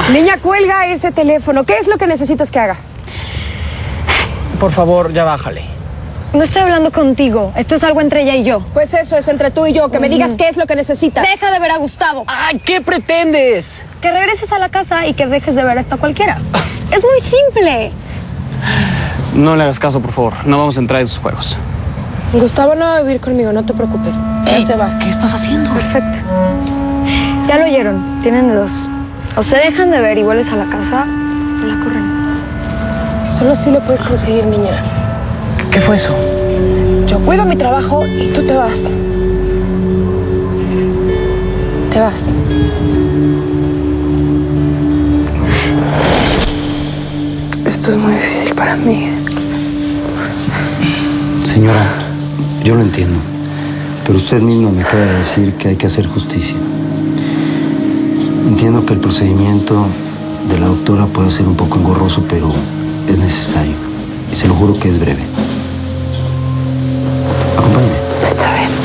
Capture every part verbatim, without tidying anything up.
Niña, cuelga ese teléfono. ¿Qué es lo que necesitas que haga? Por favor, ya bájale. No estoy hablando contigo. Esto es algo entre ella y yo. Pues eso es entre tú y yo. Que me digas qué es lo que necesitas. Deja de ver a Gustavo. Ay, ¿qué pretendes? Que regreses a la casa y que dejes de ver a esta cualquiera. Es muy simple. No le hagas caso, por favor. No vamos a entrar en sus juegos. Gustavo no va a vivir conmigo, no te preocupes. Ya Ey, se va. ¿Qué estás haciendo? Perfecto. Ya lo oyeron. Tienen de dos. O se dejan de ver y vuelves a la casa o la corren. Solo así lo puedes conseguir, niña. ¿Qué fue eso? Yo cuido mi trabajo y tú te vas. Te vas. Esto es muy difícil para mí. Señora, yo lo entiendo, pero usted misma me acaba de decir que hay que hacer justicia. Entiendo que el procedimiento de la doctora puede ser un poco engorroso, pero es necesario. Y se lo juro que es breve. Acompáñeme. Está bien.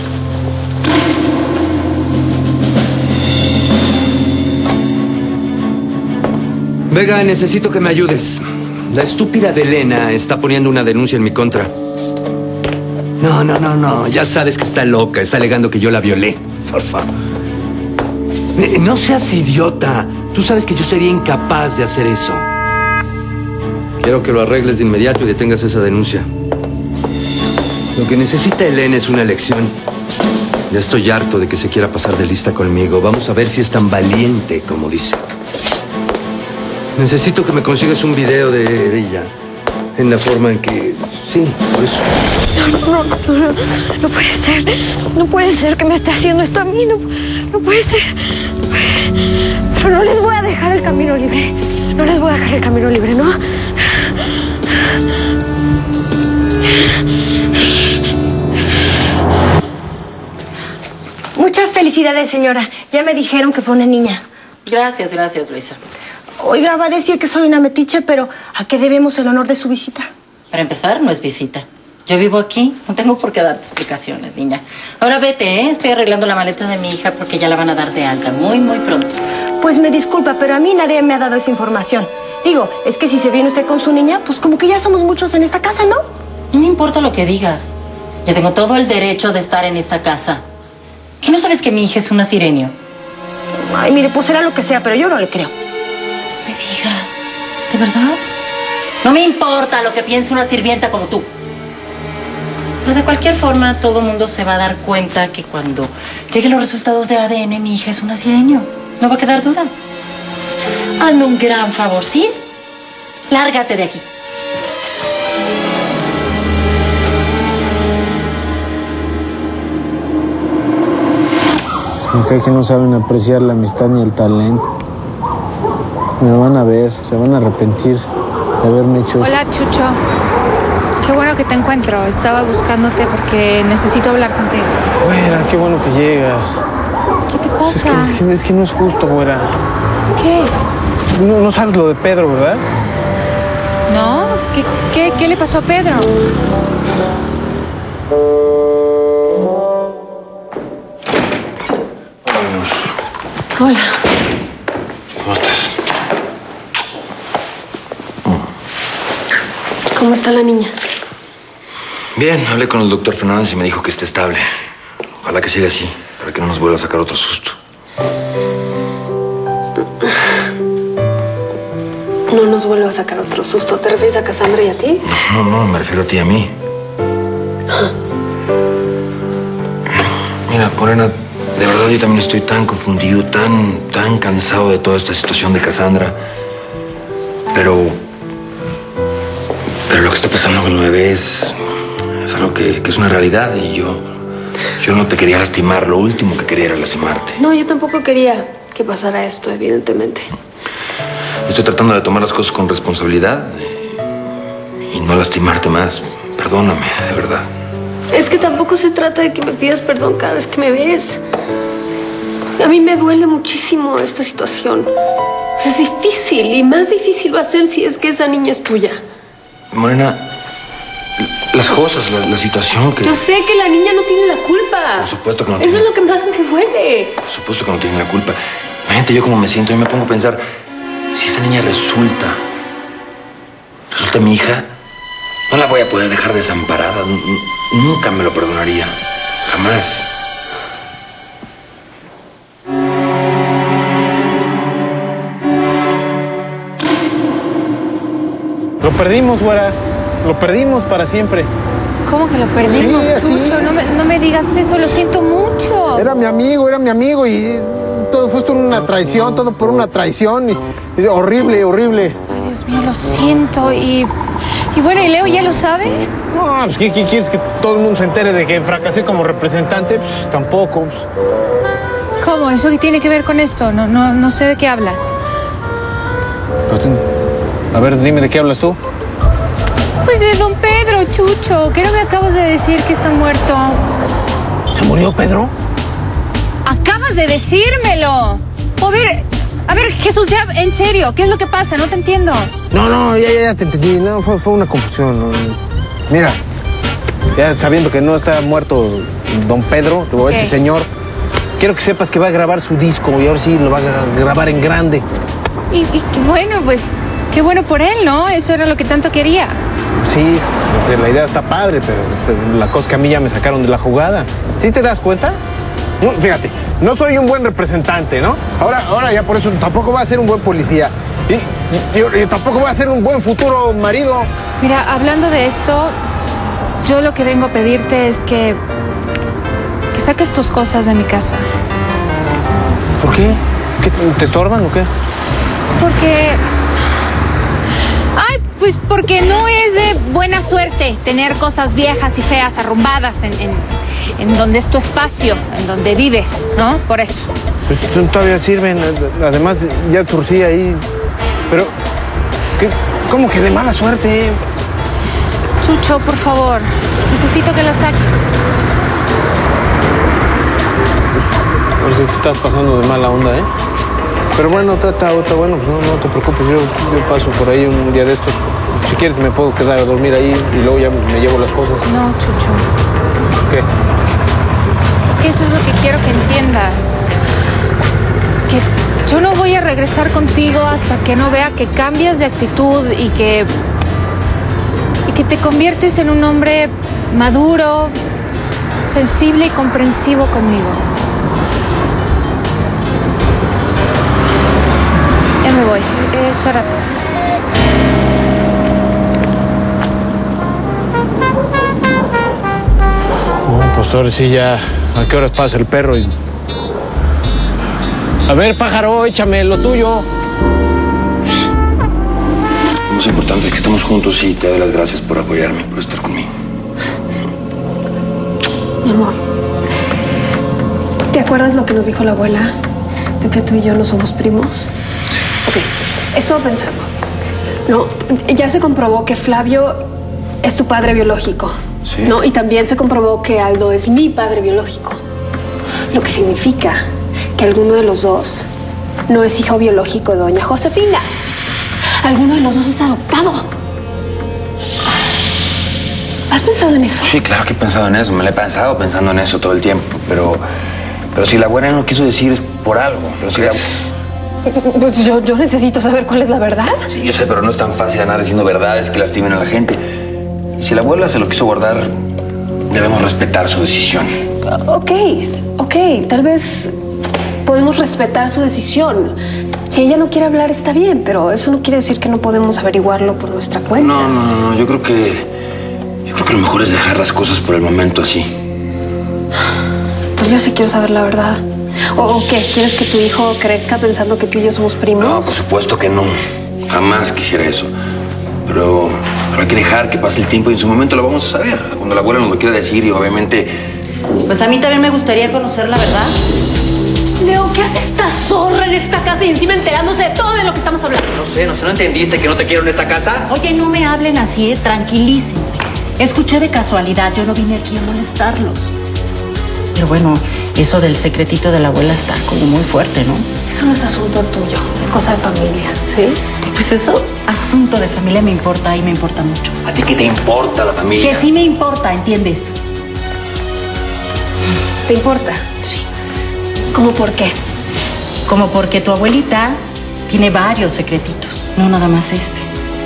Vega, necesito que me ayudes. La estúpida de Elena está poniendo una denuncia en mi contra. No, no, no, no. Ya sabes que está loca. Está alegando que yo la violé. Por favor. Eh, No seas idiota. Tú sabes que yo sería incapaz de hacer eso. Quiero que lo arregles de inmediato y detengas esa denuncia. Lo que necesita Elena es una lección. Ya estoy harto de que se quiera pasar de lista conmigo. Vamos a ver si es tan valiente como dice. Necesito que me consigas un video de ella. En la forma en que... Sí, por eso. No, no, no, no, no puede ser. No puede ser que me esté haciendo esto a mí. No, no puede ser. Pero no les voy a dejar el camino libre. No les voy a dejar el camino libre, ¿no? Muchas felicidades, señora. Ya me dijeron que fue una niña. Gracias, gracias, Luisa. Oiga, va a decir que soy una metiche, pero ¿a qué debemos el honor de su visita? Para empezar, no es visita. Yo vivo aquí, no tengo por qué darte explicaciones, niña. Ahora vete, ¿eh? Estoy arreglando la maleta de mi hija porque ya la van a dar de alta muy, muy pronto. Pues me disculpa, pero a mí nadie me ha dado esa información. Digo, es que si se viene usted con su niña, pues como que ya somos muchos en esta casa, ¿no? No me importa lo que digas. Yo tengo todo el derecho de estar en esta casa. ¿Qué no sabes que mi hija es una sirenio? Ay, mire, pues será lo que sea, pero yo no le creo. No me digas. ¿De verdad? No me importa lo que piense una sirvienta como tú. Pero de cualquier forma, todo el mundo se va a dar cuenta que cuando lleguen los resultados de A D N, mi hija es una sirenio. No va a quedar duda. Hazme un gran favor, ¿sí? Lárgate de aquí. Me cae que no saben apreciar la amistad ni el talento. Me van a ver, se van a arrepentir de haberme hecho eso. Hola, Chucho. Qué bueno que te encuentro. Estaba buscándote porque necesito hablar contigo. Güera, qué bueno que llegas. ¿Qué te pasa? Es que, es que, es que no es justo, güera. ¿Qué? No, no sabes lo de Pedro, ¿verdad? ¿No? ¿Qué, qué, qué le pasó a Pedro? Hola. ¿Cómo estás? ¿Cómo está la niña? Bien, hablé con el doctor Fernández y me dijo que está estable. Ojalá que siga así, para que no nos vuelva a sacar otro susto. No nos vuelva a sacar otro susto. ¿Te refieres a Cassandra y a ti? No, no, me refiero a ti y a mí. Mira, Morena, de verdad yo también estoy tan confundido, tan, tan cansado de toda esta situación de Cassandra. Pero... Pero lo que está pasando con el bebé es... Es algo que, que es una realidad y yo... Yo no te quería lastimar. Lo último que quería era lastimarte. No, yo tampoco quería que pasara esto, evidentemente. Estoy tratando de tomar las cosas con responsabilidad eh, y no lastimarte más. Perdóname, de verdad. Es que tampoco se trata de que me pidas perdón cada vez que me ves. A mí me duele muchísimo esta situación. O sea, es difícil y más difícil va a ser si es que esa niña es tuya. Morena, las cosas, la, la situación que... Yo sé que la niña no tiene la culpa. Por supuesto que no Eso tiene. es lo que más me duele. Por supuesto que no tiene la culpa. Imagínate yo cómo me siento. Yo me pongo a pensar, esa niña resulta, resulta mi hija, no la voy a poder dejar desamparada. N- nunca me lo perdonaría. Jamás. Lo perdimos, güera. Lo perdimos para siempre. ¿Cómo que lo perdimos, Sí, así. Chucho? No me, no me digas eso, lo siento mucho. Era mi amigo, era mi amigo y todo fue una traición, todo por una traición. Y, y horrible, horrible. Ay, Dios mío, lo siento. Y, y bueno, ¿y Leo ya lo sabe? No, pues ¿qué, qué quieres? ¿Que todo el mundo se entere de que fracasé como representante? Pues tampoco. Pues. ¿Cómo? ¿Eso qué tiene que ver con esto? No, no, no sé de qué hablas. Pues, a ver, dime de qué hablas tú. Pues de don Pedro, Chucho. ¿Qué no me acabas de decir que está muerto? ¿Se murió Pedro? ¡Acabas de decírmelo! A ver, a ver, Jesús, ya, en serio, ¿qué es lo que pasa? No te entiendo. No, no, ya, ya, ya te entendí. No, fue, fue una confusión. No, es- Mira, ya sabiendo que no está muerto don Pedro, o ¿Qué? ese señor, quiero que sepas que va a grabar su disco y ahora sí lo va a grabar en grande. Y, y qué bueno, pues, qué bueno por él, ¿no? Eso era lo que tanto quería. Sí, pues, la idea está padre, pero, pero la cosa es que a mí ya me sacaron de la jugada. ¿Sí te das cuenta? No, fíjate, no soy un buen representante, ¿no? Ahora, ahora ya por eso tampoco va a ser un buen policía. Y, y- y tampoco va a ser un buen futuro marido. Mira, hablando de esto, yo lo que vengo a pedirte es que... que saques tus cosas de mi casa. ¿Por qué? ¿Qué, ¿Te estorban o qué? Porque... Ay, pues porque no es de buena suerte tener cosas viejas y feas arrumbadas en, en, en donde es tu espacio, en donde vives, ¿no? Por eso. Pues todavía sirven, además ya surcí ahí. Pero, ¿qué? ¿Cómo que de mala suerte? Chucho, por favor, necesito que lo saques. No sé, te estás pasando de mala onda, ¿eh? Pero bueno, está, está, está bueno, pues no, no te preocupes, yo, yo paso por ahí un día de estos. Si quieres me puedo quedar a dormir ahí y luego ya me llevo las cosas. No, Chucho. ¿Qué? Es que eso es lo que quiero que entiendas. Que yo no voy a regresar contigo hasta que no vea que cambias de actitud y que... y que te conviertes en un hombre maduro, sensible y comprensivo conmigo. Ya me voy. Eso era todo. No, pues ahora sí ya, ¿a qué horas pasa el perro? Y... A ver, pájaro, échame lo tuyo. Lo más importante es que estamos juntos y te doy las gracias por apoyarme, por estar conmigo. Mi amor, ¿te acuerdas lo que nos dijo la abuela? De que tú y yo no somos primos. Ok, estuve pensando. No, ya se comprobó que Flavio es tu padre biológico. Sí. ¿No? Y también se comprobó que Aldo es mi padre biológico. Lo que significa que alguno de los dos no es hijo biológico de doña Josefina. Alguno de los dos es adoptado. ¿Has pensado en eso? Sí, claro que he pensado en eso. Me lo he pensado pensando en eso todo el tiempo. Pero, pero si la abuela no lo quiso decir es por algo. Pero si la... Pues yo, yo necesito saber cuál es la verdad. Sí, yo sé, pero no es tan fácil andar diciendo verdades que lastimen a la gente. Si la abuela se lo quiso guardar, debemos respetar su decisión. Ok, ok, tal vez podemos respetar su decisión. Si ella no quiere hablar, está bien, pero eso no quiere decir que no podemos averiguarlo por nuestra cuenta. No, no, no, no. Yo creo que... Yo creo que lo mejor es dejar las cosas por el momento así. Pues yo sí quiero saber la verdad. ¿O, o qué? ¿Quieres que tu hijo crezca pensando que tú y yo somos primos? No, por supuesto que no. Jamás quisiera eso. Pero, pero hay que dejar que pase el tiempo y en su momento lo vamos a saber. Cuando la abuela nos lo quiera decir y obviamente... Pues a mí también me gustaría conocer la verdad. Leo, ¿qué hace esta zorra en esta casa y encima enterándose de todo de lo que estamos hablando? No sé, no sé, ¿no entendiste que no te quiero en esta casa? Oye, no me hablen así, ¿eh? Tranquilícense. Escuché de casualidad, yo no vine aquí a molestarlos. Pero bueno, eso del secretito de la abuela está como muy fuerte, ¿no? Eso no es asunto tuyo, es cosa de familia, ¿sí? Pues eso, asunto de familia me importa y me importa mucho. ¿A ti qué te importa la familia? Que sí me importa, ¿entiendes? ¿Te importa? Sí. ¿Cómo por qué? Como porque tu abuelita tiene varios secretitos, no nada más este.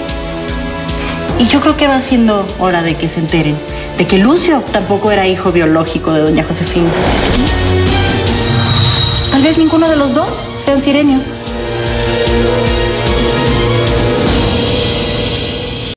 Y yo creo que va siendo hora de que se enteren de que Lucio tampoco era hijo biológico de doña Josefina. Tal vez ninguno de los dos sean Sirenio.